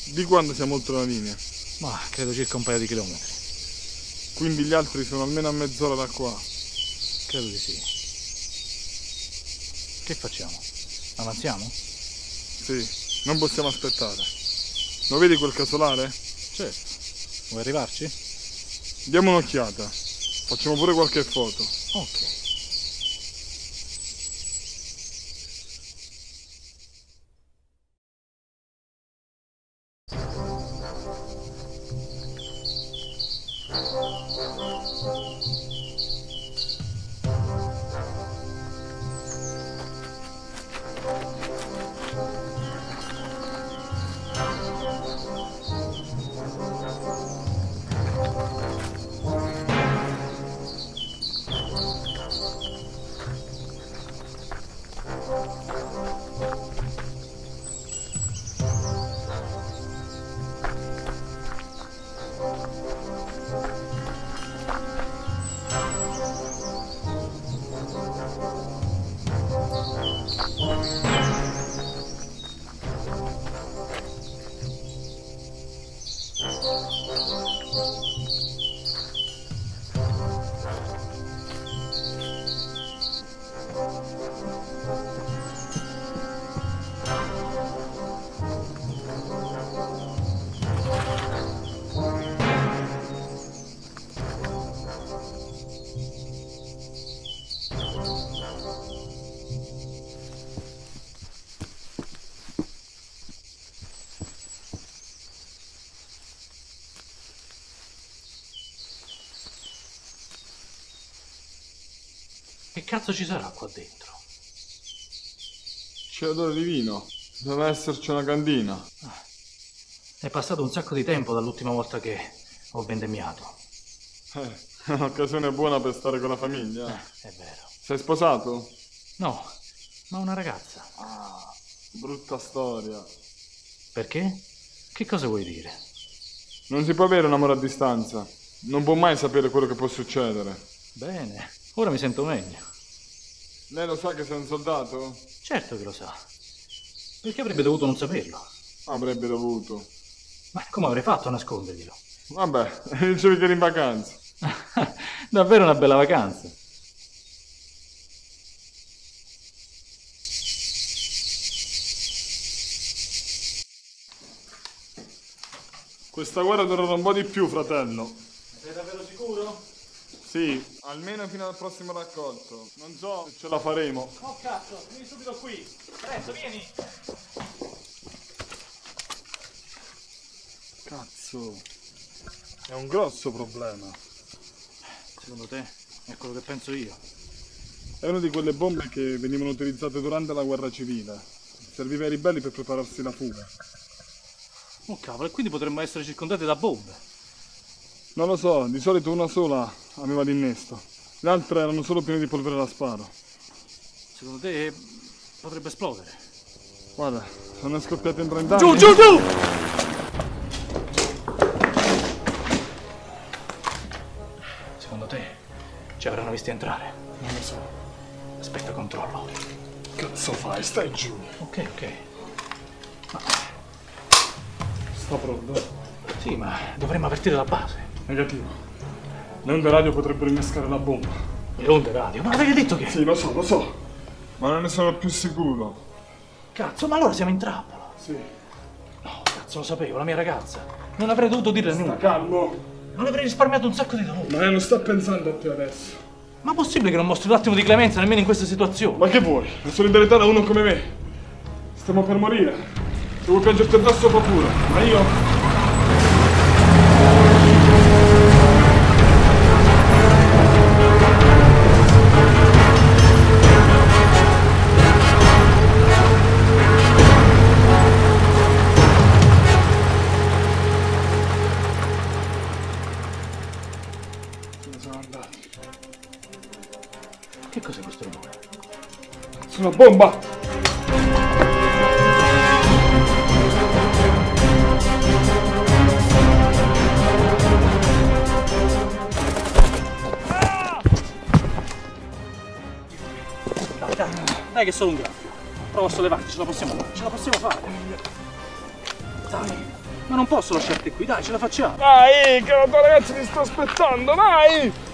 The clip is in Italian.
Di quando siamo oltre la linea? Ma credo circa un paio di chilometri. Quindi gli altri sono almeno a mezz'ora da qua. Credo di sì. Che facciamo? Avanziamo? Sì, non possiamo aspettare. Lo vedi quel casolare? Certo. Vuoi arrivarci? Diamo un'occhiata. Facciamo pure qualche foto. Ok. Che cazzo ci sarà qua dentro? C'è odore di vino. Deve esserci una cantina. È passato un sacco di tempo dall'ultima volta che ho vendemmiato. È un'occasione buona per stare con la famiglia. È vero. Sei sposato? No, ma una ragazza. Ah, brutta storia. Perché? Che cosa vuoi dire? Non si può avere un amore a distanza. Non può mai sapere quello che può succedere. Bene, ora mi sento meglio. Lei lo sa che sei un soldato? Certo che lo sa. Perché avrebbe dovuto non saperlo? Avrebbe dovuto. Ma come avrei fatto a nasconderglielo? Vabbè, dicevi che eri in vacanza. Davvero una bella vacanza. Questa guerra durerà un po' di più, fratello. Sei davvero sicuro? Sì, almeno fino al prossimo raccolto. Non so se ce la faremo. Oh cazzo, vieni subito qui. Presto, vieni. Cazzo, è un grosso problema. Secondo te è quello che penso io? È una di quelle bombe che venivano utilizzate durante la guerra civile. Serviva ai ribelli per prepararsi la fuga. Oh cavolo, e quindi potremmo essere circondati da bombe. Non lo so, di solito una sola aveva l'innesto. Le altre erano solo piene di polvere da sparo. Secondo te potrebbe esplodere? Guarda, sono scoppiate in 30 anni. Giù, giù, giù! Secondo te ci avranno visti entrare? Non lo so. Aspetta, controllo. Cazzo fai? Stai giù. Ok, ok. Sta pronto? Sì, ma dovremmo avvertire la base. Negativo. Le onde radio potrebbero innescare la bomba. Le onde radio? Ma avevi detto che... Sì, lo so. Ma non ne sono più sicuro. Cazzo, ma allora siamo in trappola. Sì. No, cazzo, lo sapevo, la mia ragazza. Non avrei dovuto dirle Sta nulla. calmo. Non avrei risparmiato un sacco di dolore. Ma lei non sta pensando a te adesso. Ma possibile che non mostri un attimo di clemenza nemmeno in questa situazione? Ma che vuoi? La solidarietà da uno come me. Stiamo per morire. Se vuoi piangerti addosso fa pure. Ma io... sono andati. Che cos'è questo rumore? Sono una bomba! Dai che è solo un graffio. Prova a sollevarti, ce la possiamo fare, Dai. Ma non posso lasciarti qui, dai, ce la facciamo. Dai, che la tua ragazza ti sta aspettando, dai!